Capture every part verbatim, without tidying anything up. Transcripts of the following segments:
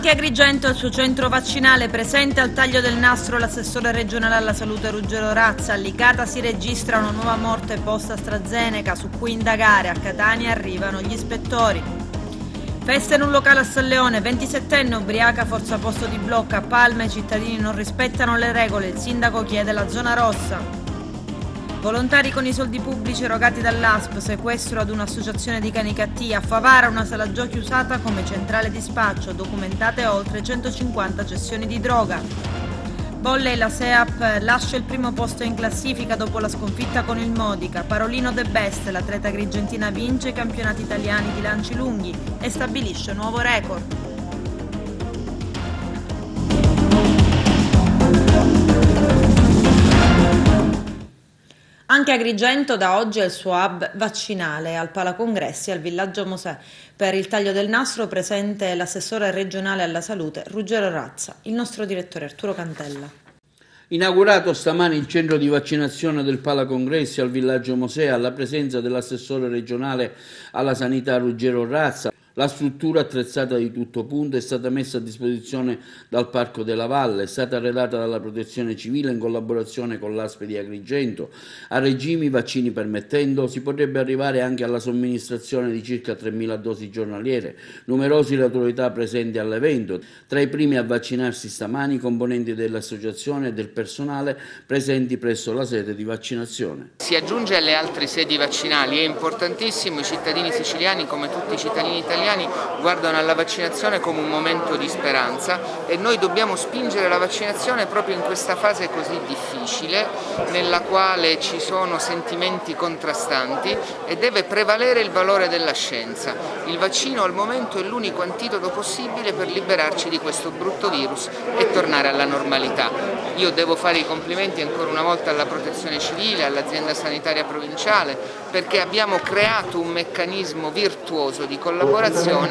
Anche Agrigento, il suo centro vaccinale, presente al taglio del nastro l'assessore regionale alla salute Ruggero Razza. A Licata si registra una nuova morte post AstraZeneca, su cui indagare. A Catania arrivano gli ispettori. Festa in un locale a San Leone, ventisettenne ubriaca, forza posto di blocco. A Palma i cittadini non rispettano le regole, il sindaco chiede la zona rossa. Volontari con i soldi pubblici erogati dall'A S P, sequestro ad un'associazione di cani cattivi. A Favara una sala giochi usata come centrale dispaccio, documentate oltre centocinquanta cessioni di droga. Bolle la SEAP lascia il primo posto in classifica dopo la sconfitta con il Modica. Parolino De Best, l'atleta agrigentina vince i campionati italiani di lanci lunghi e stabilisce nuovo record. Anche Agrigento da oggi è il suo hub vaccinale. Al Palacongressi al Villaggio Mosè. Per il taglio del nastro presente l'assessore regionale alla salute Ruggero Razza. Il nostro direttore Arturo Cantella. Inaugurato stamani il centro di vaccinazione del Palacongressi al Villaggio Mosè alla presenza dell'assessore regionale alla sanità Ruggero Razza. La struttura attrezzata di tutto punto è stata messa a disposizione dal Parco della Valle, è stata arredata dalla Protezione Civile in collaborazione con l'A S P di Agrigento. A regime, i vaccini permettendo, si potrebbe arrivare anche alla somministrazione di circa tremila dosi giornaliere. Numerosi le autorità presenti all'evento. Tra i primi a vaccinarsi stamani i componenti dell'associazione e del personale presenti presso la sede di vaccinazione. Si aggiunge alle altre sedi vaccinali, è importantissimo, i cittadini siciliani come tutti i cittadini italiani guardano alla vaccinazione come un momento di speranza e noi dobbiamo spingere la vaccinazione proprio in questa fase così difficile nella quale ci sono sentimenti contrastanti e deve prevalere il valore della scienza. Il vaccino al momento è l'unico antidoto possibile per liberarci di questo brutto virus e tornare alla normalità. Io devo fare i complimenti ancora una volta alla Protezione Civile, all'azienda sanitaria provinciale, perché abbiamo creato un meccanismo virtuoso di collaborazione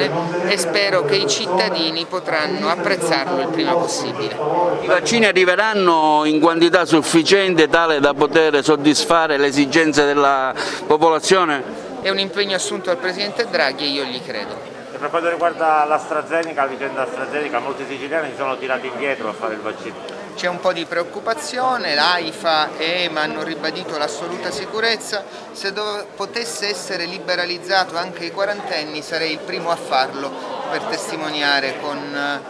e spero che i cittadini potranno apprezzarlo il prima possibile. I vaccini arriveranno in quantità sufficiente tale da poter soddisfare le esigenze della popolazione? È un impegno assunto dal Presidente Draghi e io gli credo. E per quanto riguarda l'AstraZeneca, la vicenda AstraZeneca, molti siciliani si sono tirati indietro a fare il vaccino. C'è un po' di preoccupazione, l'AIFA e EMA hanno ribadito l'assoluta sicurezza. Se potesse essere liberalizzato anche ai quarantenni sarei il primo a farlo per testimoniare con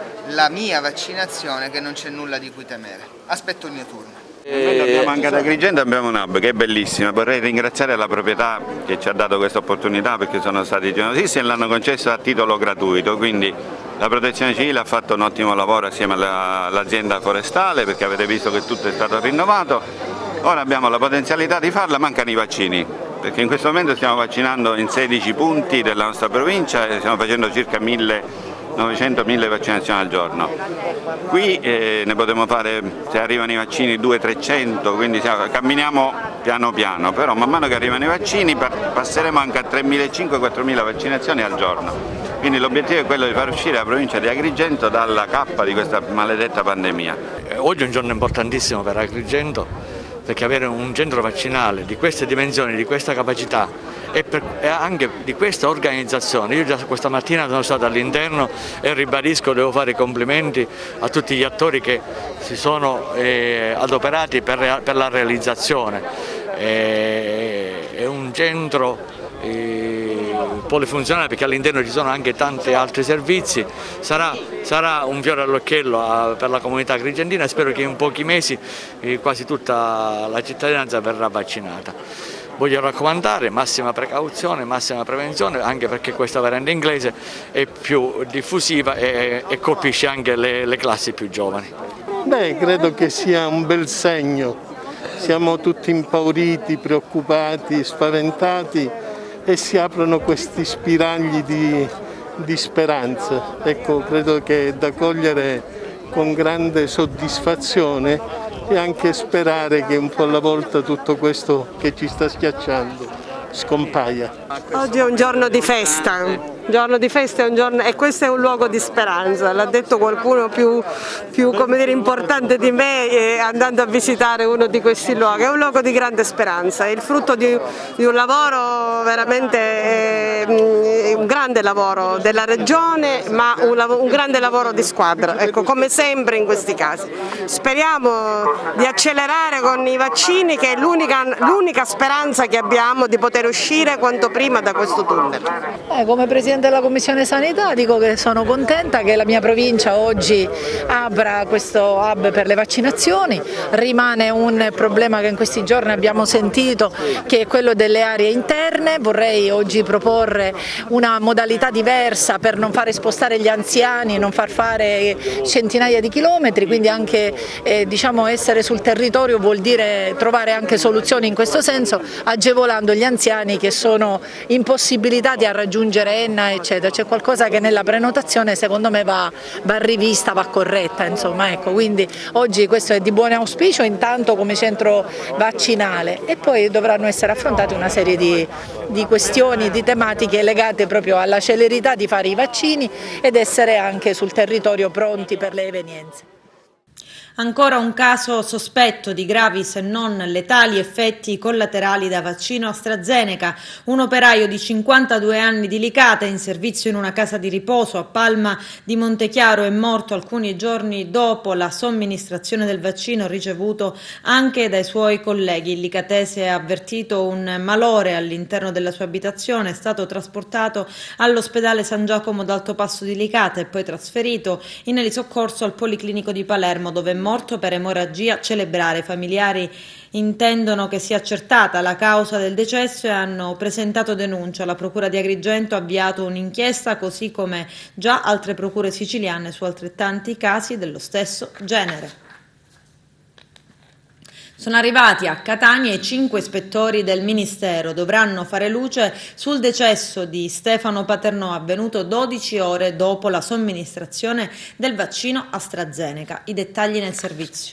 la mia vaccinazione che non c'è nulla di cui temere. Aspetto il mio turno. Noi abbiamo anche ad Agrigento abbiamo un hub che è bellissima, vorrei ringraziare la proprietà che ci ha dato questa opportunità perché sono stati generosissimi e l'hanno concesso a titolo gratuito, quindi la Protezione Civile ha fatto un ottimo lavoro assieme all'azienda forestale perché avete visto che tutto è stato rinnovato, ora abbiamo la potenzialità di farla, mancano i vaccini perché in questo momento stiamo vaccinando in sedici punti della nostra provincia e stiamo facendo circa novecento mille vaccinazioni al giorno. Qui eh, ne potremo fare, se arrivano i vaccini, duecento trecento, quindi siamo, camminiamo piano piano, però man mano che arrivano i vaccini passeremo anche a tremilacinquecento quattromila vaccinazioni al giorno. Quindi l'obiettivo è quello di far uscire la provincia di Agrigento dalla cappa di questa maledetta pandemia. Oggi è un giorno importantissimo per Agrigento perché avere un centro vaccinale di queste dimensioni, di questa capacità e, per, e anche di questa organizzazione. Io già questa mattina sono stato all'interno e ribadisco, devo fare i complimenti a tutti gli attori che si sono eh, adoperati per, per la realizzazione. Eh, è un centro eh, polifunzionale perché all'interno ci sono anche tanti altri servizi, sarà, sarà un fiore all'occhiello per la comunità agrigentina e spero che in pochi mesi eh, quasi tutta la cittadinanza verrà vaccinata. Voglio raccomandare massima precauzione, massima prevenzione, anche perché questa variante inglese è più diffusiva e, e colpisce anche le, le classi più giovani. Beh, credo che sia un bel segno. Siamo tutti impauriti, preoccupati, spaventati e si aprono questi spiragli di, di speranza. Ecco, credo che è da cogliere con grande soddisfazione e anche sperare che un po' alla volta tutto questo che ci sta schiacciando scompaia. Oggi è un giorno di festa, un giorno di festa è un giorno, e questo è un luogo di speranza, l'ha detto qualcuno più, più come dire, importante di me eh, andando a visitare uno di questi luoghi, è un luogo di grande speranza, è il frutto di, di un lavoro veramente eh, un grande lavoro della Regione, ma un, un grande lavoro di squadra, ecco, come sempre in questi casi. Speriamo di accelerare con i vaccini, che è l'unica speranza che abbiamo di poter uscire quanto prima da questo tunnel. Eh, come Presidente della Commissione Sanità dico che sono contenta che la mia provincia oggi apra questo hub per le vaccinazioni. Rimane un problema che in questi giorni abbiamo sentito, che è quello delle aree interne. Vorrei oggi proporre una modalità diversa per non fare spostare gli anziani, non far fare centinaia di chilometri, quindi anche eh, diciamo essere sul territorio vuol dire trovare anche soluzioni in questo senso, agevolando gli anziani che sono impossibilitati a raggiungere Enna, eccetera. C'è qualcosa che nella prenotazione secondo me va, va rivista, va corretta, insomma, ecco. Quindi oggi questo è di buon auspicio intanto come centro vaccinale, e poi dovranno essere affrontate una serie di, di questioni, di tematiche legate proprio alla celerità di fare i vaccini ed essere anche sul territorio pronti per le evenienze. Ancora un caso sospetto di gravi se non letali effetti collaterali da vaccino AstraZeneca. Un operaio di cinquantadue anni di Licata, in servizio in una casa di riposo a Palma di Montechiaro, è morto alcuni giorni dopo la somministrazione del vaccino ricevuto anche dai suoi colleghi. Il licatese ha avvertito un malore all'interno della sua abitazione, è stato trasportato all'ospedale San Giacomo d'Altopasso di Licata e poi trasferito in elisoccorso al Policlinico di Palermo, dove è morto per emorragia cerebrale. I familiari intendono che sia accertata la causa del decesso e hanno presentato denuncia. La Procura di Agrigento ha avviato un'inchiesta, così come già altre procure siciliane, su altrettanti casi dello stesso genere. Sono arrivati a Catania i cinque ispettori del Ministero. Dovranno fare luce sul decesso di Stefano Paternò, avvenuto dodici ore dopo la somministrazione del vaccino AstraZeneca. I dettagli nel servizio.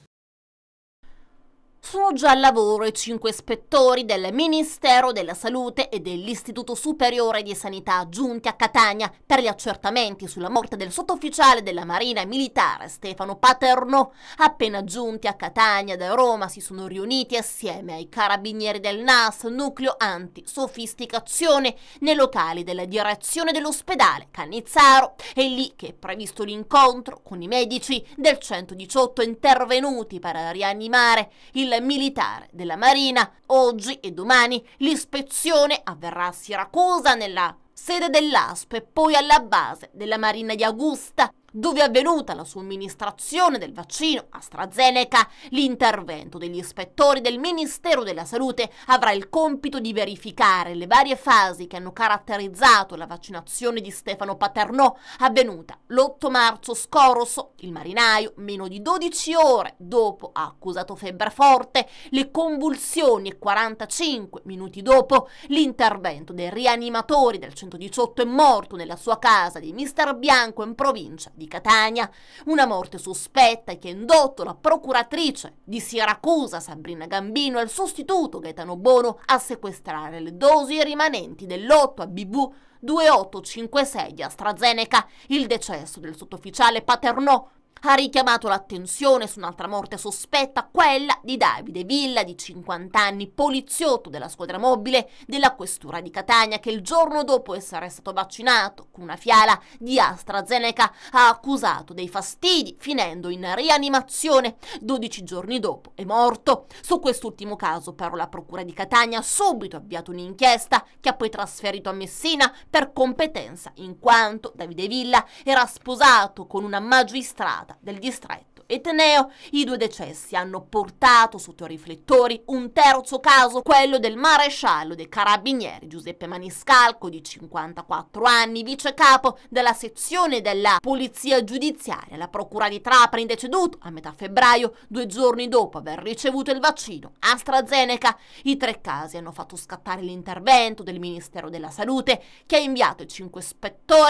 Sono già al lavoro i cinque ispettori del Ministero della Salute e dell'Istituto Superiore di Sanità giunti a Catania per gli accertamenti sulla morte del sottufficiale della Marina Militare Stefano Paternò. Appena giunti a Catania da Roma si sono riuniti assieme ai carabinieri del N A S, nucleo anti-sofisticazione, nei locali della direzione dell'ospedale Cannizzaro. È lì che è previsto l'incontro con i medici del centodiciotto intervenuti per rianimare il militare della Marina. Oggi e domani l'ispezione avverrà a Siracusa nella sede dell'A S P e poi alla base della Marina di Augusta, dove è avvenuta la somministrazione del vaccino AstraZeneca. L'intervento degli ispettori del Ministero della Salute avrà il compito di verificare le varie fasi che hanno caratterizzato la vaccinazione di Stefano Paternò, avvenuta l'otto marzo scorso. Il marinaio, meno di dodici ore dopo, ha accusato febbre forte, le convulsioni, e quarantacinque minuti dopo l'intervento dei rianimatori del centodiciotto è morto nella sua casa di Mister Bianco in provincia di Catania. Una morte sospetta che ha indotto la procuratrice di Siracusa Sabrina Gambino e il sostituto Gaetano Bono a sequestrare le dosi rimanenti dell'otto A B V due otto cinque sei di AstraZeneca. Il decesso del sottufficiale Paternò ha richiamato l'attenzione su un'altra morte sospetta, quella di Davide Villa, di cinquanta anni, poliziotto della squadra mobile della questura di Catania, che il giorno dopo essere stato vaccinato con una fiala di AstraZeneca ha accusato dei fastidi, finendo in rianimazione. dodici giorni dopo è morto. Su quest'ultimo caso però la procura di Catania ha subito avviato un'inchiesta, che ha poi trasferito a Messina per competenza, in quanto Davide Villa era sposato con una magistrata del distretto etneo. I due decessi hanno portato sotto i riflettori un terzo caso, quello del maresciallo dei carabinieri Giuseppe Maniscalco, di cinquantaquattro anni, vice capo della sezione della polizia giudiziaria. La procura di Trapani, deceduto a metà febbraio, due giorni dopo aver ricevuto il vaccino AstraZeneca. I tre casi hanno fatto scattare l'intervento del Ministero della Salute, che ha inviato i cinque ispettori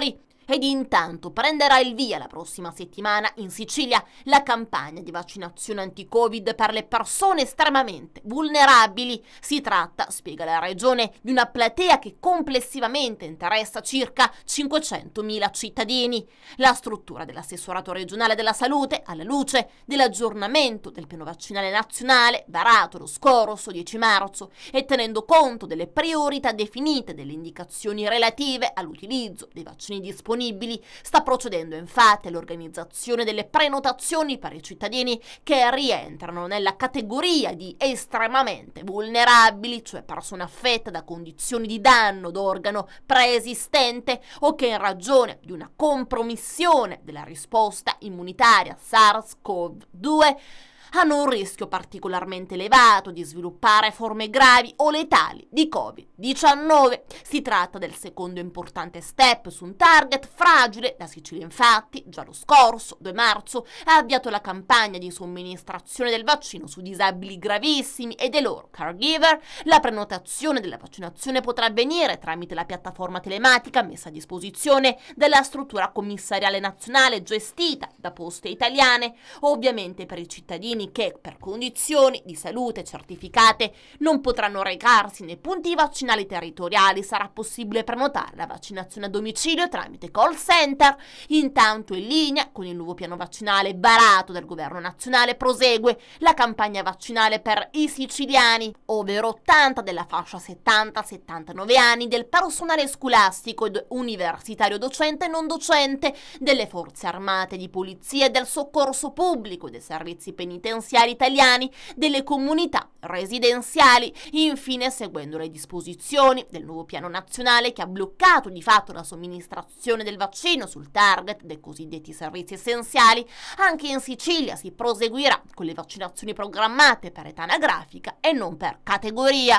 Ed intanto prenderà il via la prossima settimana in Sicilia la campagna di vaccinazione anti-Covid per le persone estremamente vulnerabili. Si tratta, spiega la Regione, di una platea che complessivamente interessa circa cinquecentomila cittadini. La struttura dell'assessorato regionale della salute, alla luce dell'aggiornamento del piano vaccinale nazionale varato lo scorso dieci marzo e tenendo conto delle priorità definite delle indicazioni relative all'utilizzo dei vaccini disponibili, sta procedendo infatti all'organizzazione delle prenotazioni per i cittadini che rientrano nella categoria di estremamente vulnerabili, cioè persone affette da condizioni di danno d'organo preesistente o che in ragione di una compromissione della risposta immunitaria SARS-CoV due hanno un rischio particolarmente elevato di sviluppare forme gravi o letali di covid diciannove. Si tratta del secondo importante step su un target fragile. La Sicilia infatti già lo scorso due marzo ha avviato la campagna di somministrazione del vaccino su disabili gravissimi e dei loro caregiver. La prenotazione della vaccinazione potrà avvenire tramite la piattaforma telematica messa a disposizione dalla struttura commissariale nazionale gestita da Poste Italiane. Ovviamente per i cittadini che per condizioni di salute certificate non potranno recarsi nei punti vaccinali territoriali sarà possibile prenotare la vaccinazione a domicilio tramite call center. Intanto, in linea con il nuovo piano vaccinale varato dal governo nazionale, prosegue la campagna vaccinale per i siciliani, ovvero ottanta della fascia settanta settantanove anni, del personale scolastico ed universitario docente e non docente, delle forze armate, di polizia e del soccorso pubblico, dei servizi penitenziari italiani, delle comunità residenziali. Infine, seguendo le disposizioni del nuovo piano nazionale che ha bloccato di fatto la somministrazione del vaccino sul target dei cosiddetti servizi essenziali, anche in Sicilia si proseguirà con le vaccinazioni programmate per età anagrafica e non per categoria.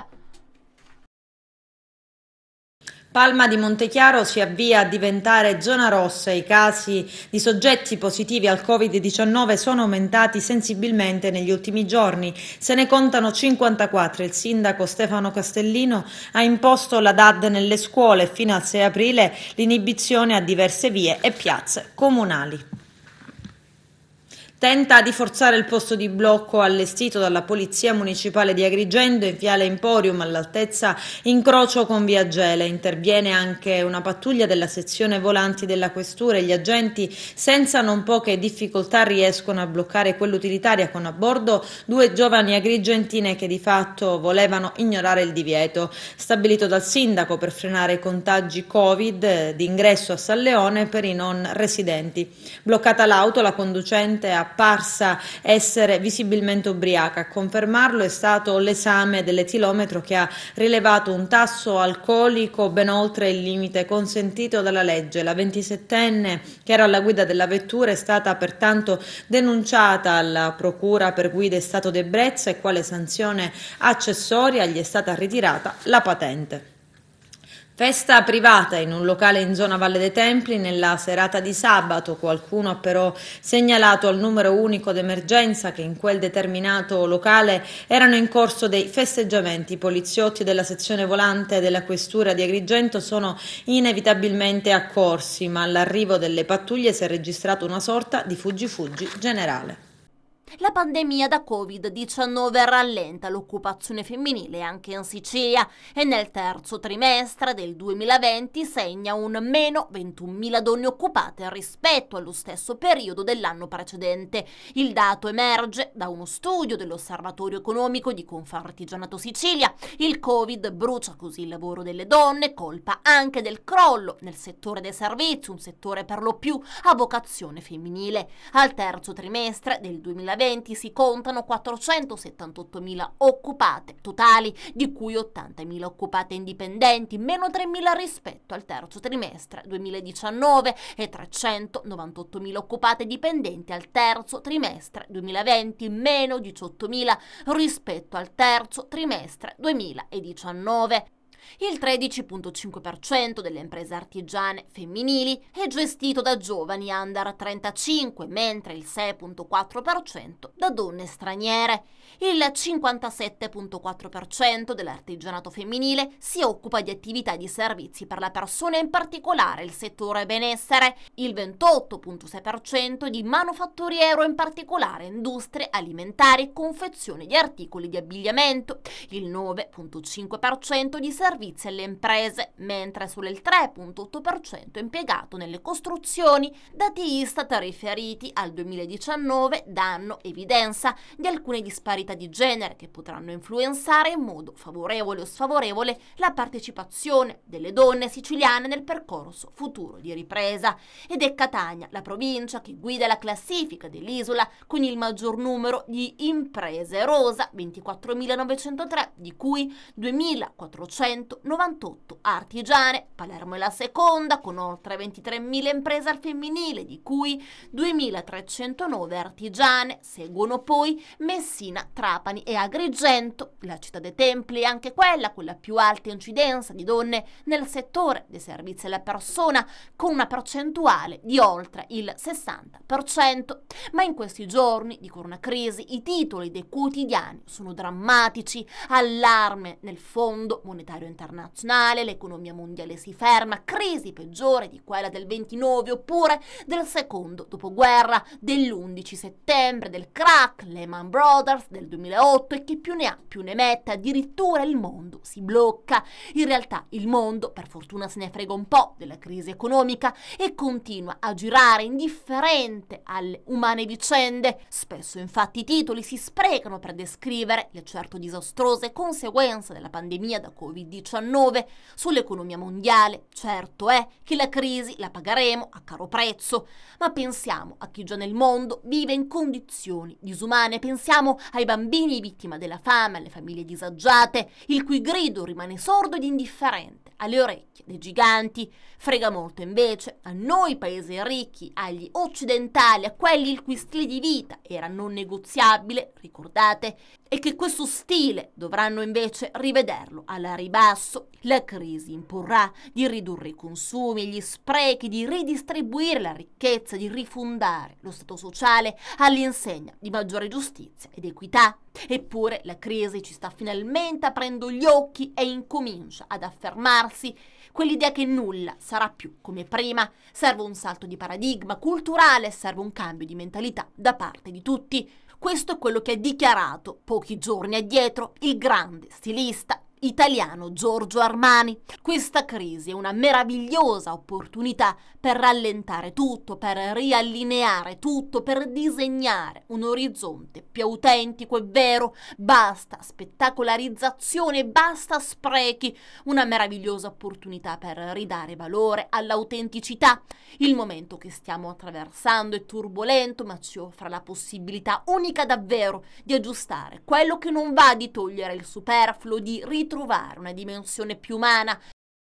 Palma di Montechiaro si avvia a diventare zona rossa. I casi di soggetti positivi al covid diciannove sono aumentati sensibilmente negli ultimi giorni. Se ne contano cinquantaquattro. Il sindaco Stefano Castellino ha imposto la D A D nelle scuole e fino al sei aprile l'inibizione a diverse vie e piazze comunali. Tenta di forzare il posto di blocco allestito dalla Polizia Municipale di Agrigento in Viale Emporium, all'altezza incrocio con Via Gele. Interviene anche una pattuglia della sezione volanti della Questura e gli agenti senza non poche difficoltà riescono a bloccare quell'utilitaria con a bordo due giovani agrigentine che di fatto volevano ignorare il divieto stabilito dal sindaco per frenare i contagi Covid di ingresso a San Leone per i non residenti. Bloccata l'auto, la conducente ha apparsa essere visibilmente ubriaca. A confermarlo è stato l'esame dell'etilometro che ha rilevato un tasso alcolico ben oltre il limite consentito dalla legge. La ventisettenne che era alla guida della vettura è stata pertanto denunciata alla procura per guida in stato di ebbrezza e quale sanzione accessoria gli è stata ritirata la patente. Festa privata in un locale in zona Valle dei Templi nella serata di sabato. Qualcuno ha però segnalato al numero unico d'emergenza che in quel determinato locale erano in corso dei festeggiamenti. I poliziotti della sezione volante della Questura di Agrigento sono inevitabilmente accorsi, ma all'arrivo delle pattuglie si è registrato una sorta di fuggi-fuggi generale. La pandemia da covid diciannove rallenta l'occupazione femminile anche in Sicilia e nel terzo trimestre del duemilaventi segna un meno ventunomila donne occupate rispetto allo stesso periodo dell'anno precedente. Il dato emerge da uno studio dell'Osservatorio Economico di Confartigianato Sicilia. Il Covid brucia così il lavoro delle donne, colpa anche del crollo nel settore dei servizi, un settore per lo più a vocazione femminile. Al terzo trimestre del duemilaventi si contano quattrocentosettantottomila occupate totali, di cui ottantamila occupate indipendenti, meno tremila rispetto al terzo trimestre duemiladiciannove e trecentonovantottomila occupate dipendenti al terzo trimestre duemilaventi, meno diciottomila rispetto al terzo trimestre duemiladiciannove. Il tredici virgola cinque per cento delle imprese artigiane femminili è gestito da giovani under trentacinque, mentre il sei virgola quattro per cento da donne straniere. Il cinquantasette virgola quattro per cento dell'artigianato femminile si occupa di attività di servizi per la persona, in particolare il settore benessere, il ventotto virgola sei per cento di manufatturiero, in particolare industrie alimentari, confezione di articoli di abbigliamento, il nove virgola cinque per cento di servizi alle imprese, mentre solo il tre virgola otto per cento è impiegato nelle costruzioni. Dati Istat riferiti al duemiladiciannove danno evidenza di alcune disparità di genere che potranno influenzare in modo favorevole o sfavorevole la partecipazione delle donne siciliane nel percorso futuro di ripresa. Ed è Catania la provincia che guida la classifica dell'isola con il maggior numero di imprese rosa, ventiquattromilanovecentotre, di cui duemilaquattrocentonovantotto artigiane. Palermo è la seconda con oltre ventitremila imprese al femminile, di cui duemilatrecentonove artigiane. Seguono poi Messina, Trapani e Agrigento. La città dei Templi è anche quella con la più alta incidenza di donne nel settore dei servizi alla persona, con una percentuale di oltre il sessanta per cento. Ma in questi giorni di coronacrisi i titoli dei quotidiani sono drammatici. Allarme nel Fondo Monetario Internazionale, l'economia mondiale si ferma, crisi peggiore di quella del ventinove oppure del secondo dopoguerra, dell'undici settembre, del crack Lehman Brothers del duemilaotto, e chi più ne ha più ne metta. Addirittura il mondo si blocca. In realtà il mondo, per fortuna, se ne frega un po' della crisi economica e continua a girare indifferente alle umane vicende. Spesso infatti i titoli si sprecano per descrivere le certo disastrose conseguenze della pandemia da covid diciannove sull'economia mondiale. Certo è che la crisi la pagheremo a caro prezzo, ma pensiamo a chi già nel mondo vive in condizioni disumane. Pensiamo ai bambini vittima della fame, alle famiglie disagiate, il cui grido rimane sordo ed indifferente alle orecchie dei giganti. Frega molto invece a noi paesi ricchi, agli occidentali, a quelli il cui stile di vita era non negoziabile, ricordate, e che questo stile dovranno invece rivederlo alla ribasso. La crisi imporrà di ridurre i consumi e gli sprechi, di ridistribuire la ricchezza, di rifondare lo stato sociale all'insegna di maggiore giustizia ed equità. Eppure la crisi ci sta finalmente aprendo gli occhi e incomincia ad affermarsi quell'idea che nulla sarà più come prima. Serve un salto di paradigma culturale, serve un cambio di mentalità da parte di tutti. Questo è quello che ha dichiarato pochi giorni addietro il grande stilista italiano Giorgio Armani. Questa crisi è una meravigliosa opportunità per rallentare tutto, per riallineare tutto, per disegnare un orizzonte più autentico e vero. Basta spettacolarizzazione, basta sprechi. Una meravigliosa opportunità per ridare valore all'autenticità. Il momento che stiamo attraversando è turbolento, ma ci offre la possibilità unica davvero di aggiustare quello che non va, di togliere il superfluo, di ritrovare trovare una dimensione più umana.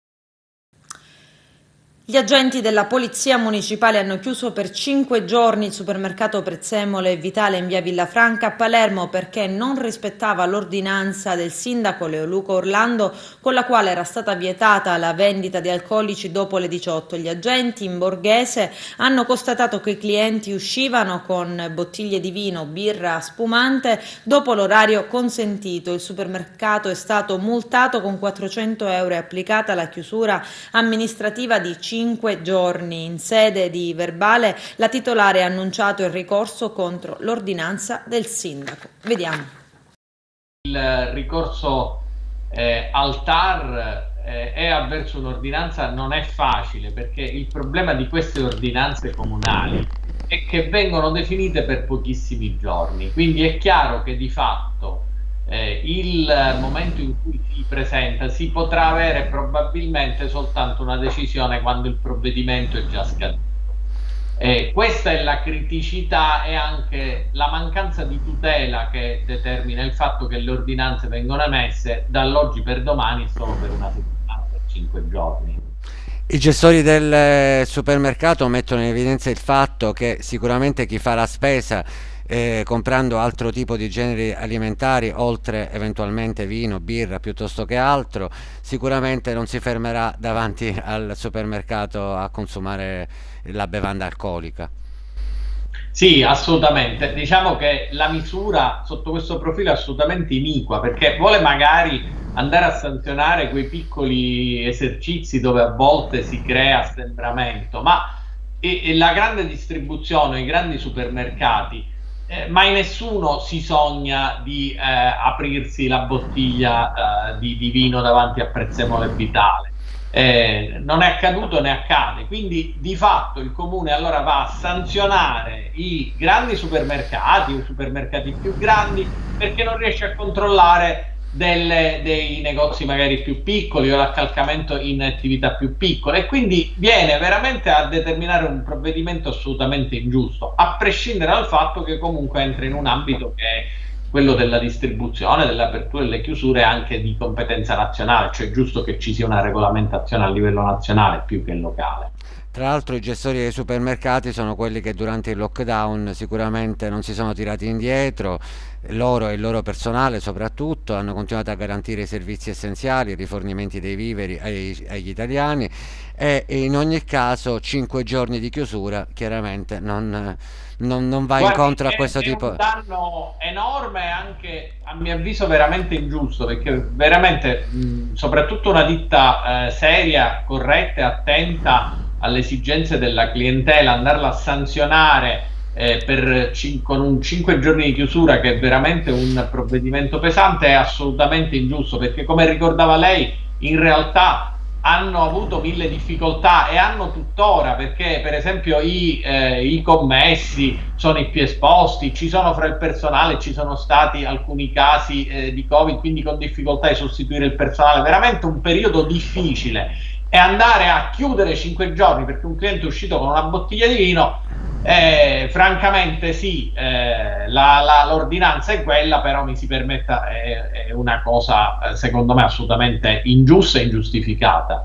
Gli agenti della Polizia Municipale hanno chiuso per cinque giorni il supermercato Prezzemolo e Vitale in via Villafranca a Palermo perché non rispettava l'ordinanza del sindaco Leoluca Orlando con la quale era stata vietata la vendita di alcolici dopo le diciotto. Gli agenti in borghese hanno constatato che i clienti uscivano con bottiglie di vino, birra, spumante dopo l'orario consentito. Il supermercato è stato multato con quattrocento euro e applicata la chiusura amministrativa di cinque giorni. In sede di verbale la titolare ha annunciato il ricorso contro l'ordinanza del sindaco. Vediamo. Il ricorso eh, al T A R eh, è avverso un'ordinanza non è facile, perché il problema di queste ordinanze comunali è che vengono definite per pochissimi giorni, quindi è chiaro che di fatto Eh, il momento in cui si presenta si potrà avere probabilmente soltanto una decisione quando il provvedimento è già scaduto. Eh, questa è la criticità e anche la mancanza di tutela che determina il fatto che le ordinanze vengono emesse dall'oggi per domani solo per una settimana, per cinque giorni. I gestori del supermercato mettono in evidenza il fatto che sicuramente chi fa la spesa eh, comprando altro tipo di generi alimentari, oltre eventualmente vino, birra piuttosto che altro, sicuramente non si fermerà davanti al supermercato a consumare la bevanda alcolica. Sì, assolutamente. Diciamo che la misura sotto questo profilo è assolutamente iniqua, perché vuole magari andare a sanzionare quei piccoli esercizi dove a volte si crea assembramento, ma e, e la grande distribuzione, i grandi supermercati, eh, mai nessuno si sogna di eh, aprirsi la bottiglia eh, di, di vino davanti a Prezzemolo e Vitale. Eh, non è accaduto né accade, quindi di fatto il comune allora va a sanzionare i grandi supermercati, i supermercati più grandi, perché non riesce a controllare delle, dei negozi magari più piccoli o l'accalcamento in attività più piccole, e quindi viene veramente a determinare un provvedimento assolutamente ingiusto, a prescindere dal fatto che comunque entra in un ambito che è quello della distribuzione, dell'apertura e delle chiusure anche di competenza nazionale, cioè è giusto che ci sia una regolamentazione a livello nazionale più che locale. Tra l'altro i gestori dei supermercati sono quelli che durante il lockdown sicuramente non si sono tirati indietro, loro e il loro personale soprattutto hanno continuato a garantire i servizi essenziali, i rifornimenti dei viveri ai, agli italiani, e in ogni caso cinque giorni di chiusura chiaramente non, non, non va Guardi, incontro è, a questo è tipo. È un danno enorme, anche a mio avviso veramente ingiusto, perché veramente mh, soprattutto una ditta eh, seria, corretta e attenta alle esigenze della clientela, andarla a sanzionare eh, per con un cinque giorni di chiusura, che è veramente un provvedimento pesante, è assolutamente ingiusto, perché come ricordava lei in realtà hanno avuto mille difficoltà e hanno tuttora, perché per esempio i, eh, i commessi sono i più esposti, ci sono fra il personale, ci sono stati alcuni casi eh, di Covid, quindi con difficoltà di sostituire il personale, veramente un periodo difficile. E andare a chiudere cinque giorni perché un cliente è uscito con una bottiglia di vino, eh, francamente sì, eh, la, la, l'ordinanza è quella, però mi si permetta, è, è una cosa secondo me assolutamente ingiusta e ingiustificata.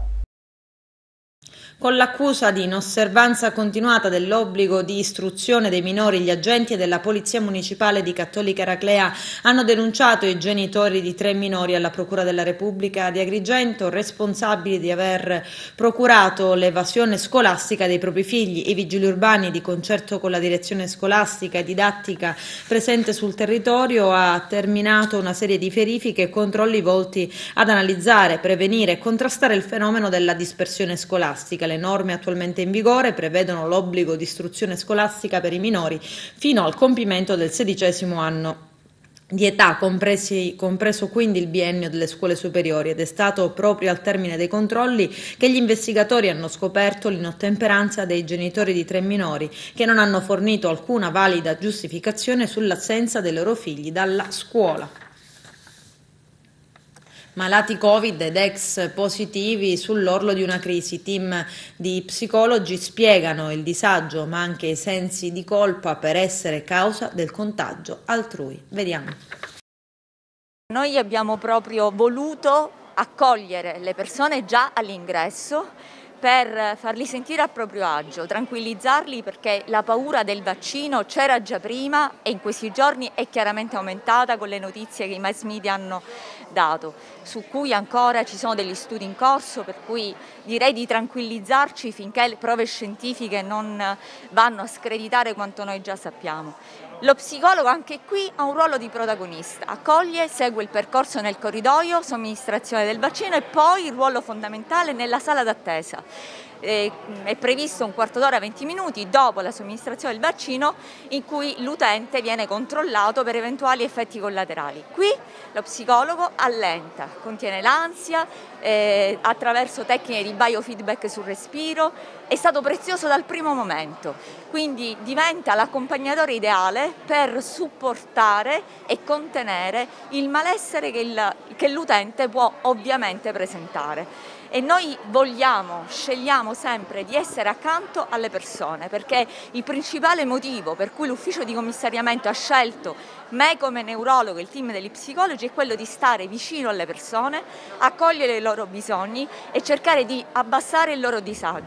Con l'accusa di inosservanza continuata dell'obbligo di istruzione dei minori, gli agenti della Polizia Municipale di Cattolica Eraclea hanno denunciato i genitori di tre minori alla Procura della Repubblica di Agrigento, responsabili di aver procurato l'evasione scolastica dei propri figli. I vigili urbani, di concerto con la direzione scolastica e didattica presente sul territorio, ha terminato una serie di verifiche e controlli volti ad analizzare, prevenire e contrastare il fenomeno della dispersione scolastica. Le norme attualmente in vigore prevedono l'obbligo di istruzione scolastica per i minori fino al compimento del sedicesimo anno di età, compresi, compreso quindi il biennio delle scuole superiori, ed è stato proprio al termine dei controlli che gli investigatori hanno scoperto l'inottemperanza dei genitori di tre minori che non hanno fornito alcuna valida giustificazione sull'assenza dei loro figli dalla scuola. Malati Covid ed ex positivi sull'orlo di una crisi. Team di psicologi spiegano il disagio ma anche i sensi di colpa per essere causa del contagio altrui. Vediamo. Noi abbiamo proprio voluto accogliere le persone già all'ingresso per farli sentire a proprio agio, tranquillizzarli, perché la paura del vaccino c'era già prima e in questi giorni è chiaramente aumentata con le notizie che i mass media hanno dato, su cui ancora ci sono degli studi in corso, per cui direi di tranquillizzarci finché le prove scientifiche non vanno a screditare quanto noi già sappiamo. Lo psicologo anche qui ha un ruolo di protagonista, accoglie, segue il percorso nel corridoio, somministrazione del vaccino e poi il ruolo fondamentale nella sala d'attesa. Eh, è previsto un quarto d'ora, venti minuti dopo la somministrazione del vaccino, in cui l'utente viene controllato per eventuali effetti collaterali. Qui lo psicologo allenta, contiene l'ansia eh, attraverso tecniche di biofeedback sul respiro, è stato prezioso dal primo momento, quindi diventa l'accompagnatore ideale per supportare e contenere il malessere che, il, che l'utente può ovviamente presentare. E noi vogliamo, scegliamo sempre di essere accanto alle persone, perché il principale motivo per cui l'ufficio di commissariamento ha scelto me come neurologo e il team degli psicologi è quello di stare vicino alle persone, accogliere i loro bisogni e cercare di abbassare il loro disagio.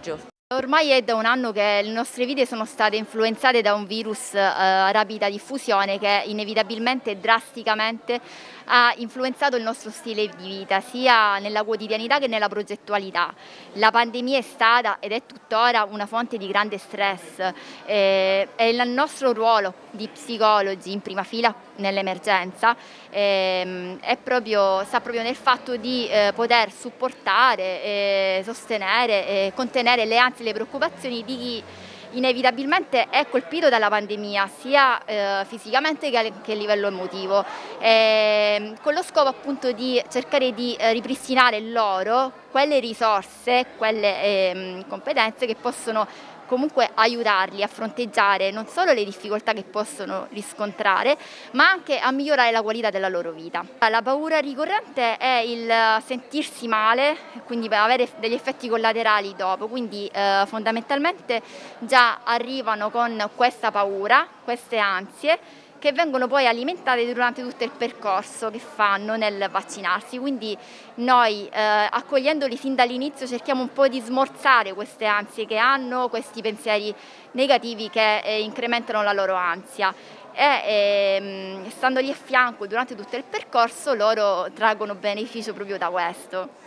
Ormai è da un anno che le nostre vite sono state influenzate da un virus eh, a rapida diffusione che inevitabilmente e drasticamente ha influenzato il nostro stile di vita, sia nella quotidianità che nella progettualità. La pandemia è stata ed è tuttora una fonte di grande stress eh, e il nostro ruolo di psicologi in prima fila nell'emergenza eh, è proprio, sta proprio nel fatto di eh, poter supportare, eh, sostenere e contenere le ansie e le preoccupazioni di chi inevitabilmente è colpito dalla pandemia sia eh, fisicamente che a, che a livello emotivo, eh, con lo scopo appunto di cercare di eh, ripristinare loro quelle risorse, quelle eh, competenze che possono comunque aiutarli a fronteggiare non solo le difficoltà che possono riscontrare, ma anche a migliorare la qualità della loro vita. La paura ricorrente è il sentirsi male, quindi avere degli effetti collaterali dopo, quindi eh, fondamentalmente già arrivano con questa paura, queste ansie, che vengono poi alimentate durante tutto il percorso che fanno nel vaccinarsi. Quindi noi eh, accogliendoli sin dall'inizio cerchiamo un po' di smorzare queste ansie che hanno, questi pensieri negativi che eh, incrementano la loro ansia e ehm, standogli a fianco durante tutto il percorso loro traggono beneficio proprio da questo.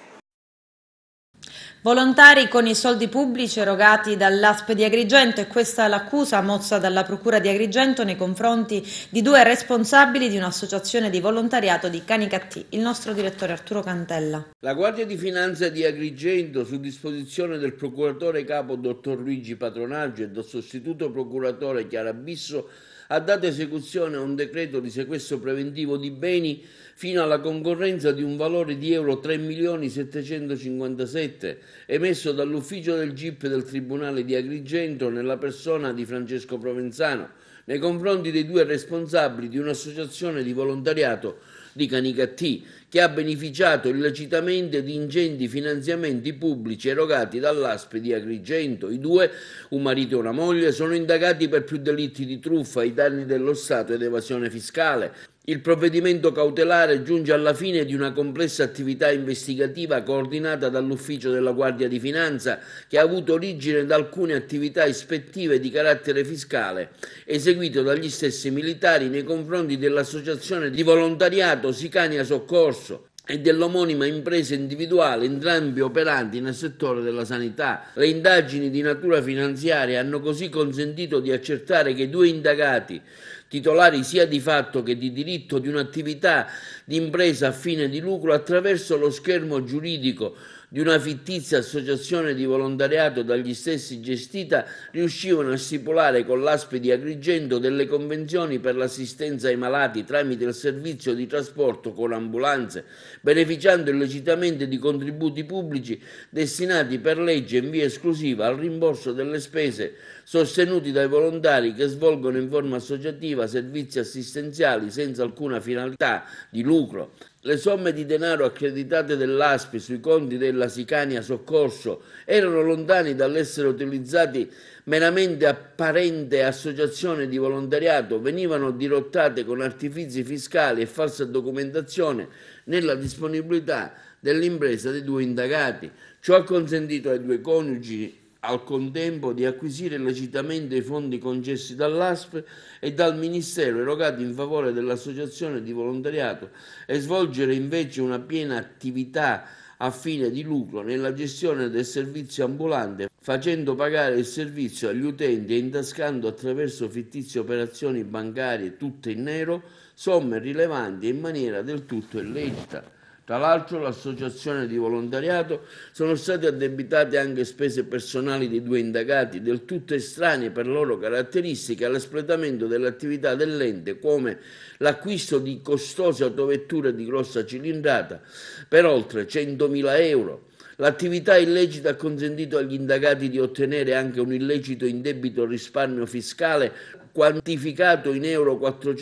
Volontari con i soldi pubblici erogati dall'A S P di Agrigento, e questa è l'accusa mossa dalla Procura di Agrigento nei confronti di due responsabili di un'associazione di volontariato di Canicattì. Il nostro direttore Arturo Cantella. La Guardia di Finanza di Agrigento, su disposizione del procuratore capo dottor Luigi Patronaggio e del sostituto procuratore Chiara Bisso, ha dato esecuzione a un decreto di sequestro preventivo di beni fino alla concorrenza di un valore di euro tre milioni settecentocinquantasette emesso dall'ufficio del G I P del Tribunale di Agrigento nella persona di Francesco Provenzano nei confronti dei due responsabili di un'associazione di volontariato di Canicattì che ha beneficiato illecitamente di ingenti finanziamenti pubblici erogati dall'A S P di Agrigento. I due, un marito e una moglie, sono indagati per più delitti di truffa ai danni dello Stato ed evasione fiscale. Il provvedimento cautelare giunge alla fine di una complessa attività investigativa coordinata dall'ufficio della Guardia di Finanza che ha avuto origine da alcune attività ispettive di carattere fiscale eseguite dagli stessi militari nei confronti dell'associazione di volontariato Sicania Soccorso e dell'omonima impresa individuale, entrambi operanti nel settore della sanità. Le indagini di natura finanziaria hanno così consentito di accertare che i due indagati, titolari sia di fatto che di diritto di un'attività di impresa a fine di lucro, attraverso lo schermo giuridico di una fittizia associazione di volontariato dagli stessi gestita, riuscivano a stipulare con l'A S P di Agrigento delle convenzioni per l'assistenza ai malati tramite il servizio di trasporto con ambulanze, beneficiando illecitamente di contributi pubblici destinati per legge in via esclusiva al rimborso delle spese sostenuti dai volontari che svolgono in forma associativa servizi assistenziali senza alcuna finalità di lucro. Le somme di denaro accreditate dell'A S P sui conti della Sicania Soccorso erano lontani dall'essere utilizzati meramente apparente associazione di volontariato, venivano dirottate con artifizi fiscali e falsa documentazione nella disponibilità dell'impresa dei due indagati. Ciò ha consentito ai due coniugi al contempo di acquisire illecitamente i fondi concessi dall'A S P e dal Ministero erogati in favore dell'associazione di volontariato e svolgere invece una piena attività a fine di lucro nella gestione del servizio ambulante, facendo pagare il servizio agli utenti e intascando attraverso fittizie operazioni bancarie tutte in nero somme rilevanti e in maniera del tutto illecita. Tra l'altro l'associazione di volontariato sono state addebitate anche spese personali dei due indagati del tutto estranee per loro caratteristiche all'espletamento dell'attività dell'ente, come l'acquisto di costose autovetture di grossa cilindrata per oltre centomila euro. L'attività illecita ha consentito agli indagati di ottenere anche un illecito indebito risparmio fiscale quantificato in euro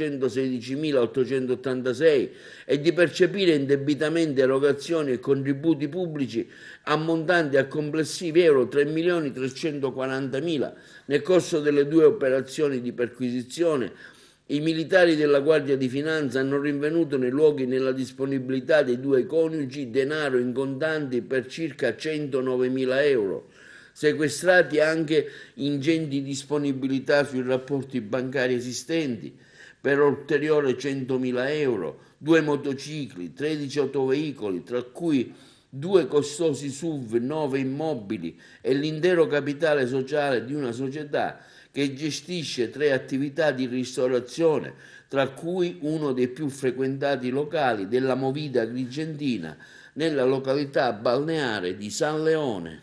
quattrocentosedicimilaottocentottantasei e di percepire indebitamente erogazioni e contributi pubblici ammontanti a complessivi euro tre milioni trecentoquarantamila. Nel corso delle due operazioni di perquisizione i militari della Guardia di Finanza hanno rinvenuto nei luoghi nella disponibilità dei due coniugi denaro in contanti per circa centonovemila euro, sequestrati anche ingenti disponibilità sui rapporti bancari esistenti per ulteriore centomila euro, due motocicli, tredici autoveicoli, tra cui due costosi S U V, nove immobili e l'intero capitale sociale di una società che gestisce tre attività di ristorazione, tra cui uno dei più frequentati locali della Movida Agrigentina nella località balneare di San Leone.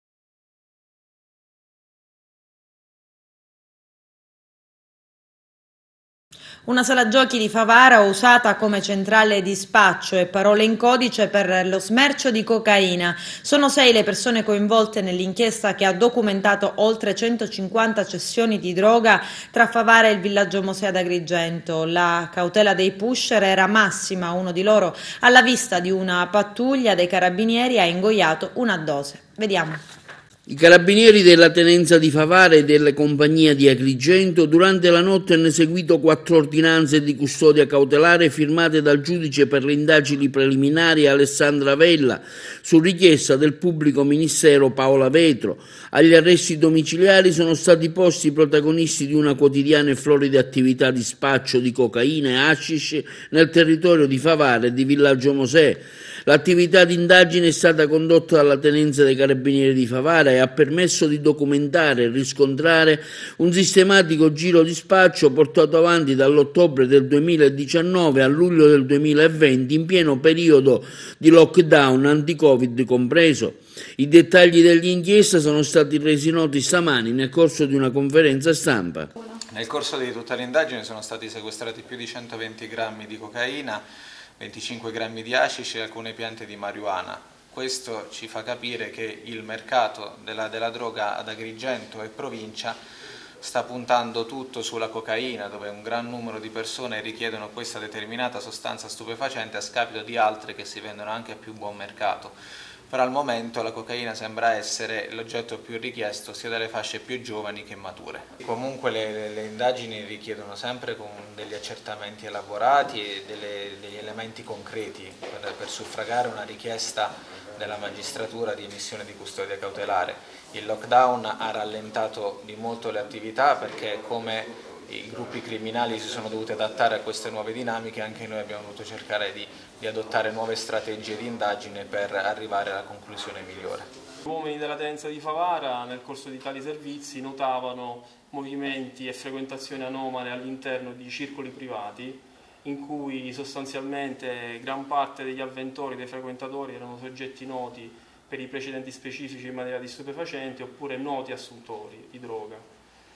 Una sala giochi di Favara usata come centrale di spaccio e parole in codice per lo smercio di cocaina. Sono sei le persone coinvolte nell'inchiesta che ha documentato oltre centocinquanta cessioni di droga tra Favara e il villaggio Mosè ad Agrigento. La cautela dei pusher era massima, uno di loro alla vista di una pattuglia dei carabinieri ha ingoiato una dose. Vediamo. I carabinieri della tenenza di Favara e delle compagnie di Agrigento durante la notte hanno eseguito quattro ordinanze di custodia cautelare firmate dal giudice per le indagini preliminari Alessandra Vella su richiesta del pubblico ministero Paola Vetro. Agli arresti domiciliari sono stati posti i protagonisti di una quotidiana e florida attività di spaccio di cocaina e hashish nel territorio di Favara e di Villaggio Mosè. L'attività di indagine è stata condotta dalla tenenza dei carabinieri di Favara e ha permesso di documentare e riscontrare un sistematico giro di spaccio portato avanti dall'ottobre del duemiladiciannove al luglio del duemilaventi in pieno periodo di lockdown anti-Covid compreso. I dettagli dell'inchiesta sono stati resi noti stamani nel corso di una conferenza stampa. Nel corso di tutta l'indagine sono stati sequestrati più di centoventi grammi di cocaina, venticinque grammi di hashish e alcune piante di marijuana. Questo ci fa capire che il mercato della, della droga ad Agrigento e provincia sta puntando tutto sulla cocaina, dove un gran numero di persone richiedono questa determinata sostanza stupefacente a scapito di altre che si vendono anche a più buon mercato. Però al momento la cocaina sembra essere l'oggetto più richiesto sia dalle fasce più giovani che mature. Comunque le, le, le indagini richiedono sempre con degli accertamenti elaborati e delle, degli elementi concreti per, per suffragare una richiesta della magistratura di emissione di custodia cautelare. Il lockdown ha rallentato di molto le attività perché come i gruppi criminali si sono dovuti adattare a queste nuove dinamiche, anche noi abbiamo dovuto cercare di, di adottare nuove strategie di indagine per arrivare alla conclusione migliore. Gli uomini della tenenza di Favara nel corso di tali servizi notavano movimenti e frequentazioni anomale all'interno di circoli privati in cui sostanzialmente gran parte degli avventori, dei frequentatori erano soggetti noti per i precedenti specifici in materia di stupefacenti oppure noti assuntori di droga.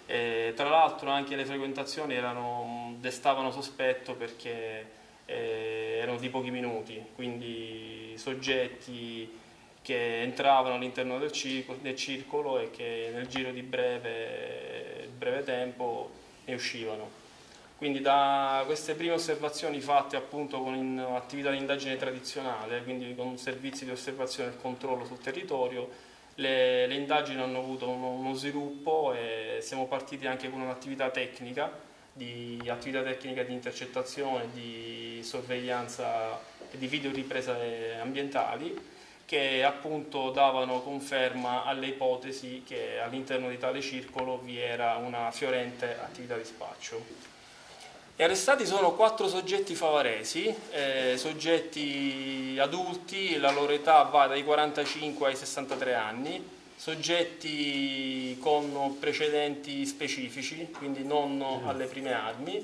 E, tra l'altro anche le frequentazioni erano, destavano sospetto perché eh, erano di pochi minuti, quindi soggetti che entravano all'interno del, del circolo e che nel giro di breve, breve tempo ne uscivano. Quindi da queste prime osservazioni fatte appunto con in, attività di indagine tradizionale, quindi con servizi di osservazione e controllo sul territorio, Le, le indagini hanno avuto uno, uno sviluppo e siamo partiti anche con un'attività tecnica, di attività tecnica di intercettazione, di sorveglianza e di videoriprese ambientali che appunto davano conferma alle ipotesi che all'interno di tale circolo vi era una fiorente attività di spaccio. Gli arrestati sono quattro soggetti favaresi, eh, soggetti adulti, la loro età va dai quarantacinque ai sessantatré anni, soggetti con precedenti specifici, quindi non alle prime armi,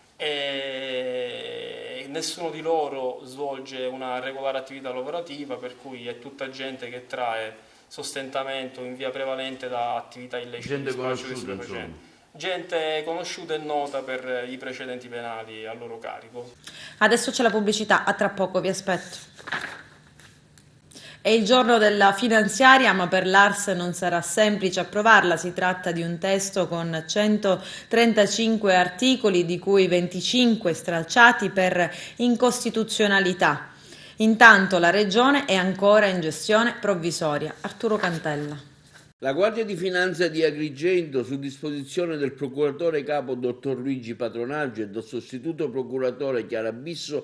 e nessuno di loro svolge una regolare attività lavorativa, per cui è tutta gente che trae sostentamento in via prevalente da attività illecite di spaccio di stupefacenti. Gente conosciuta e nota per i precedenti penali a loro carico. Adesso c'è la pubblicità, a tra poco, vi aspetto. È il giorno della finanziaria, ma per l'A R S non sarà semplice approvarla. Si tratta di un testo con centotrentacinque articoli, di cui venticinque stralciati per incostituzionalità. Intanto la Regione è ancora in gestione provvisoria. Arturo Cantella. La Guardia di Finanza di Agrigento, su disposizione del procuratore capo dottor Luigi Patronaggio e del sostituto procuratore Chiara Bisso,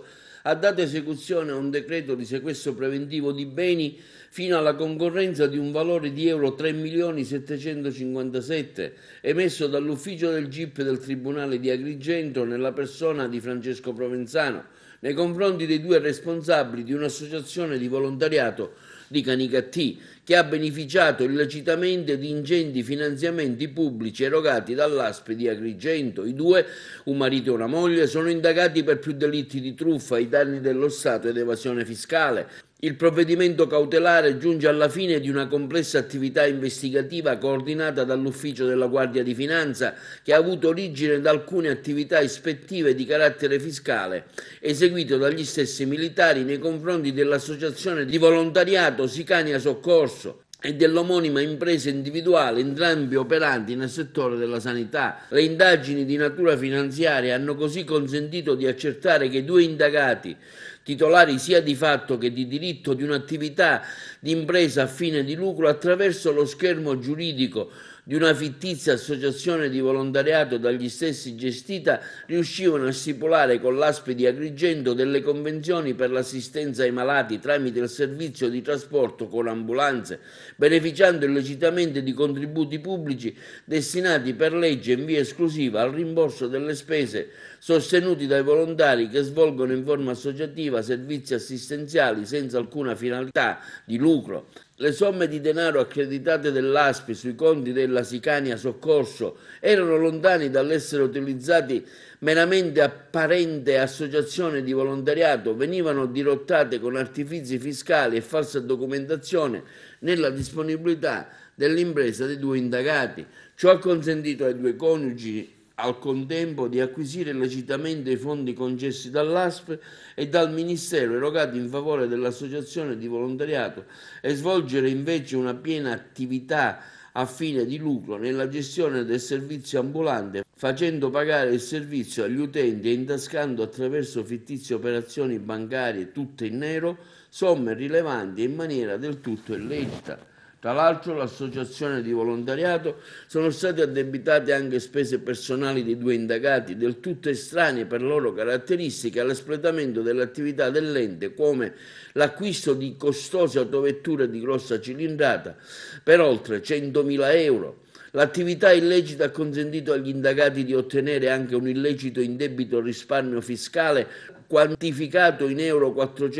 ha dato esecuzione a un decreto di sequestro preventivo di beni fino alla concorrenza di un valore di euro tre milioni settecentocinquantasette emesso dall'ufficio del G I P del Tribunale di Agrigento nella persona di Francesco Provenzano nei confronti dei due responsabili di un'associazione di volontariato di Canicattì che ha beneficiato illecitamente di ingenti finanziamenti pubblici erogati dall'A S P di Agrigento. I due, un marito e una moglie, sono indagati per più delitti di truffa ai danni dello Stato ed evasione fiscale. Il provvedimento cautelare giunge alla fine di una complessa attività investigativa coordinata dall'Ufficio della Guardia di Finanza che ha avuto origine da alcune attività ispettive di carattere fiscale eseguite dagli stessi militari nei confronti dell'associazione di volontariato Sicania Soccorso e dell'omonima impresa individuale, entrambi operanti nel settore della sanità. Le indagini di natura finanziaria hanno così consentito di accertare che i due indagati, titolari sia di fatto che di diritto di un'attività di impresa a fine di lucro, attraverso lo schermo giuridico di una fittizia associazione di volontariato dagli stessi gestita, riuscivano a stipulare con l'A S P di Agrigento delle convenzioni per l'assistenza ai malati tramite il servizio di trasporto con ambulanze, beneficiando illecitamente di contributi pubblici destinati per legge in via esclusiva al rimborso delle spese sostenuti dai volontari che svolgono in forma associativa servizi assistenziali senza alcuna finalità di lucro. Le somme di denaro accreditate dall'A S P sui conti della Sicania Soccorso erano lontani dall'essere utilizzati meramente apparente associazione di volontariato, venivano dirottate con artifizi fiscali e falsa documentazione nella disponibilità dell'impresa dei due indagati. Ciò ha consentito ai due coniugi al contempo di acquisire illecitamente i fondi concessi dall'A S P e dal Ministero erogati in favore dell'associazione di volontariato e svolgere invece una piena attività a fine di lucro nella gestione del servizio ambulante, facendo pagare il servizio agli utenti e intascando attraverso fittizie operazioni bancarie tutte in nero somme rilevanti in maniera del tutto illecita. Tra l'altro l'associazione di volontariato sono state addebitate anche spese personali dei due indagati, del tutto estranee per loro caratteristiche all'espletamento dell'attività dell'ente, come l'acquisto di costose autovetture di grossa cilindrata per oltre centomila euro. L'attività illecita ha consentito agli indagati di ottenere anche un illecito indebito risparmio fiscale quantificato in euro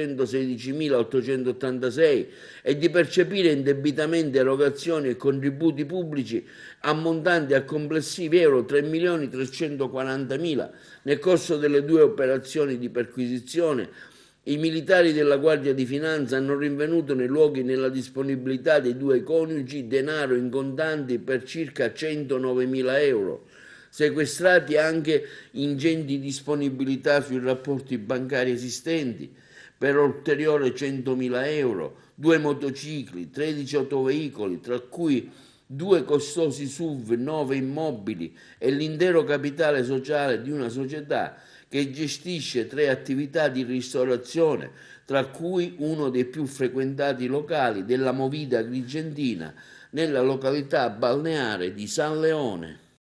quattrocentosedicimilaottocentottantasei e di percepire indebitamente erogazioni e contributi pubblici ammontanti a complessivi euro tre milioni trecentoquarantamila. Nel corso delle due operazioni di perquisizione, i militari della Guardia di Finanza hanno rinvenuto nei luoghi nella disponibilità dei due coniugi denaro in contanti per circa centonovemila euro, sequestrati anche ingenti disponibilità sui rapporti bancari esistenti per ulteriore centomila euro, due motocicli, tredici autoveicoli, tra cui due costosi S U V, nove immobili e l'intero capitale sociale di una società che gestisce tre attività di ristorazione, tra cui uno dei più frequentati locali della Movida Agrigentina nella località balneare di San Leone.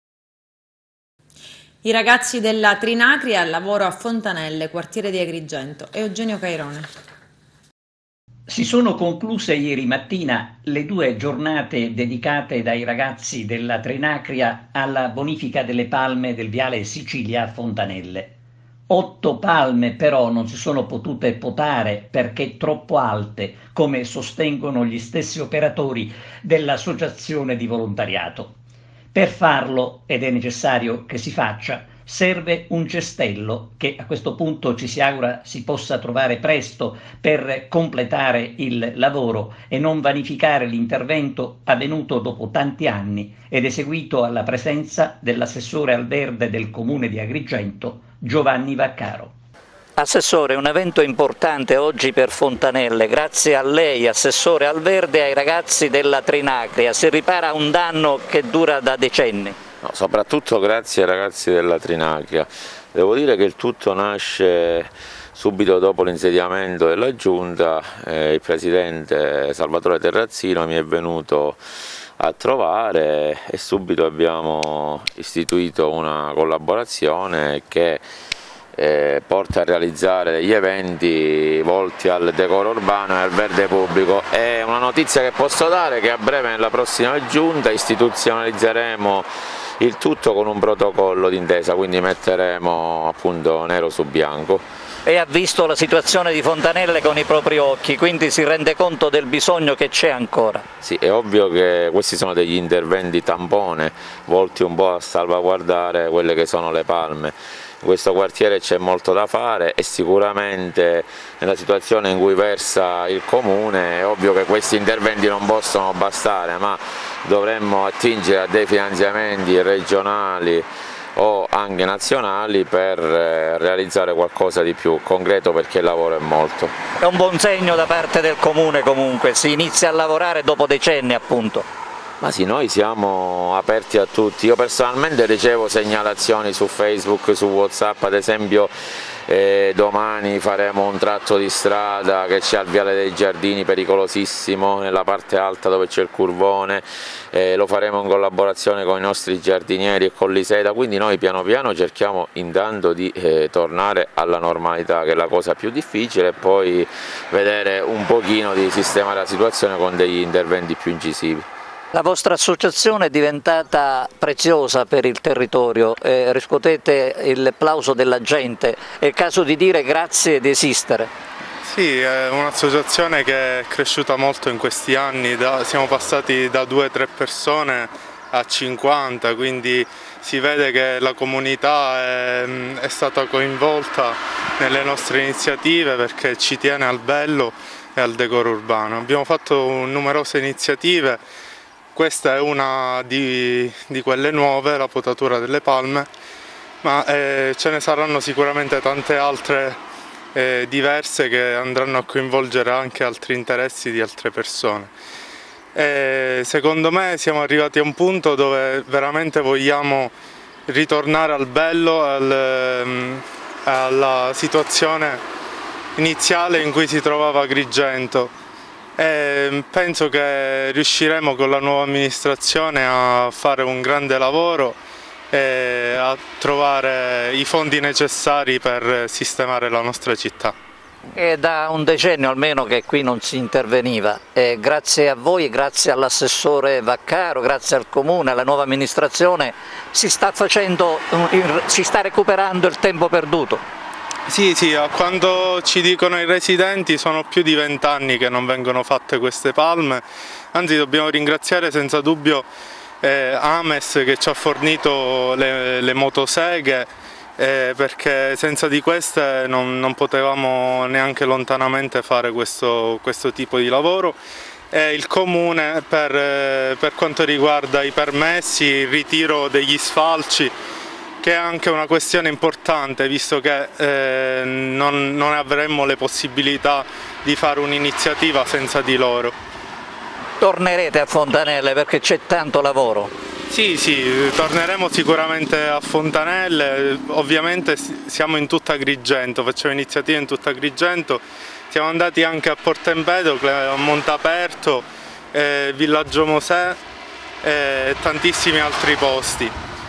I ragazzi della Trinacria al lavoro a Fontanelle, quartiere di Agrigento. Eugenio Cairone. Si sono concluse ieri mattina le due giornate dedicate dai ragazzi della Trinacria alla bonifica delle palme del viale Sicilia a Fontanelle. Otto palme però non si sono potute potare perché troppo alte, come sostengono gli stessi operatori dell'associazione di volontariato. Per farlo, ed è necessario che si faccia, serve un cestello che a questo punto ci si augura si possa trovare presto per completare il lavoro e non vanificare l'intervento avvenuto dopo tanti anni ed eseguito alla presenza dell'assessore al verde del comune di Agrigento, Giovanni Vaccaro. Assessore, un evento importante oggi per Fontanelle, grazie a lei, assessore al verde, e ai ragazzi della Trinacria, si ripara un danno che dura da decenni. No, soprattutto grazie ai ragazzi della Trinacria. Devo dire che il tutto nasce subito dopo l'insediamento della Giunta, eh, il presidente Salvatore Terrazzino mi è venuto a trovare e subito abbiamo istituito una collaborazione che eh, porta a realizzare degli eventi volti al decoro urbano e al verde pubblico. È una notizia che posso dare che a breve nella prossima giunta istituzionalizzeremo il tutto con un protocollo d'intesa, quindi metteremo appunto nero su bianco. E ha visto la situazione di Fontanelle con i propri occhi, quindi si rende conto del bisogno che c'è ancora. Sì, è ovvio che questi sono degli interventi tampone volti un po' a salvaguardare quelle che sono le palme. In questo quartiere c'è molto da fare e sicuramente nella situazione in cui versa il Comune è ovvio che questi interventi non possono bastare, ma dovremmo attingere a dei finanziamenti regionali o anche nazionali per realizzare qualcosa di più concreto, perché il lavoro è molto. È un buon segno da parte del Comune comunque, si inizia a lavorare dopo decenni appunto. Ma sì, noi siamo aperti a tutti, io personalmente ricevo segnalazioni su Facebook, su WhatsApp, ad esempio eh, domani faremo un tratto di strada che c'è al Viale dei Giardini, pericolosissimo, nella parte alta dove c'è il curvone, eh, lo faremo in collaborazione con i nostri giardinieri e con l'Iseda, quindi noi piano piano cerchiamo intanto di eh, tornare alla normalità, che è la cosa più difficile, e poi vedere un pochino di sistemare la situazione con degli interventi più incisivi. La vostra associazione è diventata preziosa per il territorio, eh, riscuotete il plauso della gente, è il caso di dire grazie ed esistere. Sì, è un'associazione che è cresciuta molto in questi anni, da, siamo passati da due o tre persone a cinquanta, quindi si vede che la comunità è, è stata coinvolta nelle nostre iniziative perché ci tiene al bello e al decoro urbano. Abbiamo fatto numerose iniziative. Questa è una di, di quelle nuove, la potatura delle palme, ma eh, ce ne saranno sicuramente tante altre eh, diverse che andranno a coinvolgere anche altri interessi di altre persone. E secondo me siamo arrivati a un punto dove veramente vogliamo ritornare al bello, al, alla situazione iniziale in cui si trovava Agrigento. E penso che riusciremo con la nuova amministrazione a fare un grande lavoro e a trovare i fondi necessari per sistemare la nostra città. È da un decennio almeno che qui non si interveniva, e grazie a voi, grazie all'assessore Vaccaro, grazie al Comune, alla nuova amministrazione si sta facendo, si sta recuperando il tempo perduto. Sì, sì, a quanto ci dicono i residenti sono più di vent'anni che non vengono fatte queste palme, anzi dobbiamo ringraziare senza dubbio eh, Ames che ci ha fornito le, le motoseghe, eh, perché senza di queste non, non potevamo neanche lontanamente fare questo, questo tipo di lavoro. E il Comune per, eh, per quanto riguarda i permessi, il ritiro degli sfalci, che è anche una questione importante, visto che eh, non, non avremmo le possibilità di fare un'iniziativa senza di loro. Tornerete a Fontanelle perché c'è tanto lavoro? Sì, sì, torneremo sicuramente a Fontanelle, ovviamente siamo in tutta Agrigento, facciamo iniziative in tutta Agrigento, siamo andati anche a Porto Empedocle, a Montaperto, eh, Villaggio Mosè e tantissimi altri posti.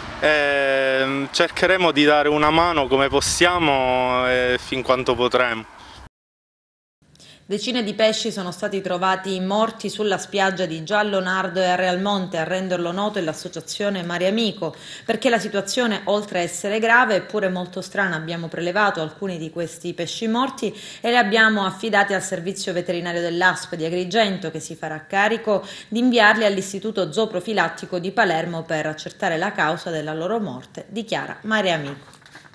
E cercheremo di dare una mano come possiamo e fin quanto potremo. Decine di pesci sono stati trovati morti sulla spiaggia di Giallo Nardo e a Realmonte. A renderlo noto è l'associazione Mare Amico, perché la situazione, oltre a essere grave, è pure molto strana. Abbiamo prelevato alcuni di questi pesci morti e li abbiamo affidati al servizio veterinario dell'A S P di Agrigento, che si farà carico di inviarli all'Istituto Zooprofilattico di Palermo per accertare la causa della loro morte, dichiara Mare Amico.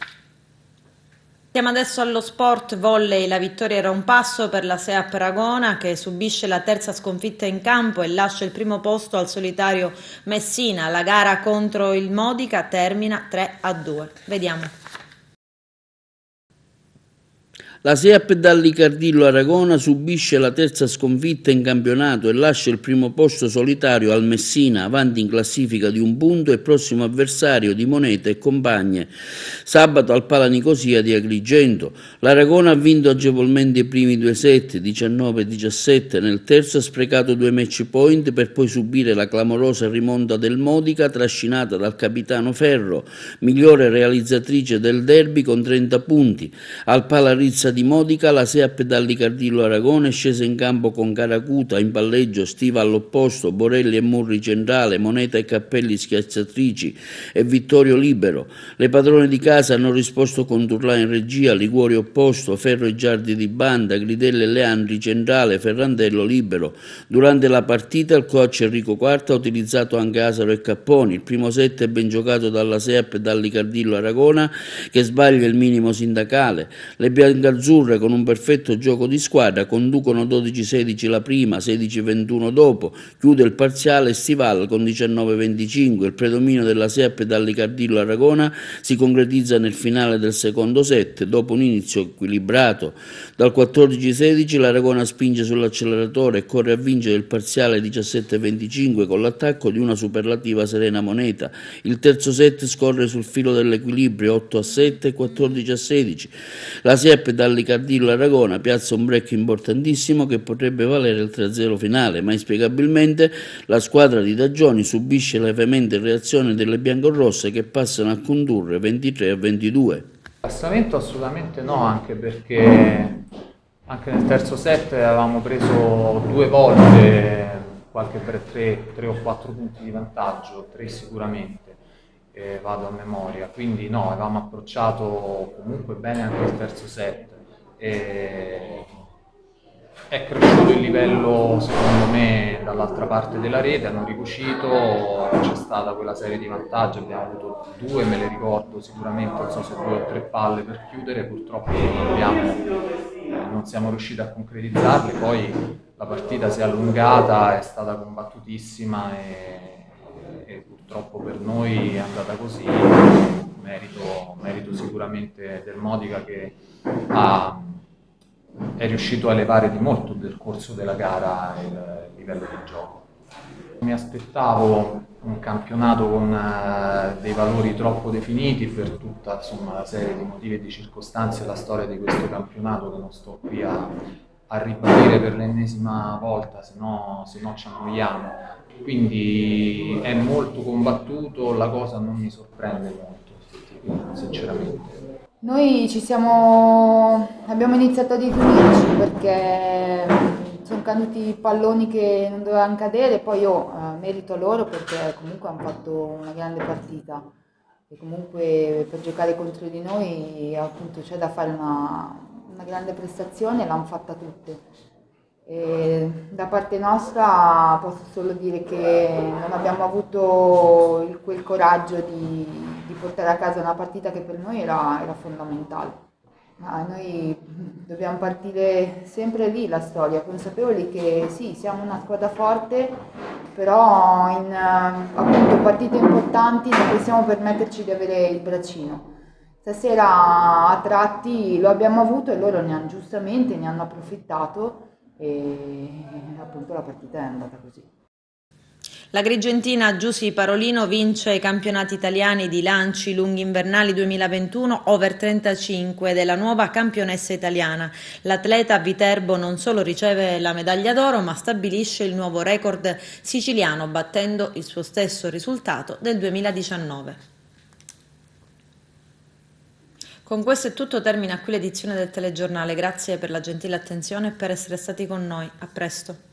Siamo adesso allo sport volley. La vittoria era un passo per la SEAP Ragona, che subisce la terza sconfitta in campo e lascia il primo posto al solitario Messina. La gara contro il Modica termina tre a due. Vediamo. La SEAP Dalli Cardillo Aragona subisce la terza sconfitta in campionato e lascia il primo posto solitario al Messina, avanti in classifica di un punto e prossimo avversario di Moneta e compagne. Sabato al Pala Nicosia di Agrigento. L'Aragona ha vinto agevolmente i primi due set, diciannove diciassette, nel terzo ha sprecato due match point per poi subire la clamorosa rimonta del Modica trascinata dal capitano Ferro, migliore realizzatrice del derby con trenta punti. Al Pala Rizza di Modica la SEAP Dalli Cardillo Aragona è scesa in campo con Caracuta in palleggio, Stiva all'opposto, Borelli e Murri centrale, Moneta e Cappelli schiacciatrici e Vittorio libero. Le padrone di casa hanno risposto con Turlà in regia, Liguori opposto, Ferro e Giardi di banda, Gridelle e Leandri centrale, Ferrandello libero. Durante la partita il coach Enrico Quarta ha utilizzato anche Asaro e Capponi. Il primo set è ben giocato dalla SEAP Dalli Cardillo Aragona che sbaglia il minimo sindacale. Le biancazzurre con un perfetto gioco di squadra conducono dodici sedici la prima, sedici ventuno dopo, chiude il parziale Stival con diciannove venticinque. Il predominio della SEAP Dalli Cardillo Aragona si concretizza nel finale del secondo set dopo un inizio equilibrato. Dal quattordici sedici l'Aragona spinge sull'acceleratore e corre a vincere il parziale diciassette venticinque con l'attacco di una superlativa Serena Moneta. Il terzo set scorre sul filo dell'equilibrio, otto a sette e quattordici a sedici. La SEAP Dalli Cardillo Aragona piazza un break importantissimo che potrebbe valere il tre a zero finale, ma inspiegabilmente la squadra di Dagioni subisce la veemente reazione delle biancorosse che passano a condurre ventitré a ventidue. Abbassamento assolutamente no, anche perché anche nel terzo set avevamo preso due volte qualche per tre, tre o quattro punti di vantaggio, tre sicuramente. Eh, vado a memoria, quindi no, avevamo approcciato comunque bene anche il terzo set e è cresciuto il livello secondo me dall'altra parte della rete, hanno ricucito, c'è stata quella serie di vantaggi, abbiamo avuto due, me le ricordo sicuramente, non so se due o tre palle per chiudere, purtroppo non, abbiamo, eh, non siamo riusciti a concretizzarle, poi la partita si è allungata, è stata combattutissima e e purtroppo per noi è andata così, merito, merito sicuramente del Modica che ha, è riuscito a elevare di molto nel corso della gara il livello di gioco. Mi aspettavo un campionato con uh, dei valori troppo definiti per tutta insomma, la serie di motivi e di circostanze e la storia di questo campionato che non sto qui a, a ribadire per l'ennesima volta, se no, se no ci annoiamo. Quindi è molto combattuto, la cosa non mi sorprende molto, sinceramente. Noi ci siamo, abbiamo iniziato a difenderci perché sono caduti palloni che non dovevano cadere, poi io eh, merito loro perché comunque hanno fatto una grande partita e comunque per giocare contro di noi appunto c'è da fare una, una grande prestazione e l'hanno fatta tutte. E da parte nostra posso solo dire che non abbiamo avuto il, quel coraggio di, di portare a casa una partita che per noi era, era fondamentale. Ma noi dobbiamo partire sempre lì la storia, consapevoli che sì, siamo una squadra forte, però in appunto, partite importanti non possiamo permetterci di avere il braccino. Stasera a tratti lo abbiamo avuto e loro ne hanno, giustamente ne hanno approfittato. E appunto la partita è andata così. La Agrigentina Giusy Parolino vince i campionati italiani di lanci lunghi invernali duemilaventuno over trentacinque della nuova campionessa italiana. L'atleta a Viterbo non solo riceve la medaglia d'oro ma stabilisce il nuovo record siciliano battendo il suo stesso risultato del duemiladiciannove. Con questo è tutto, termina qui l'edizione del telegiornale. Grazie per la gentile attenzione e per essere stati con noi. A presto.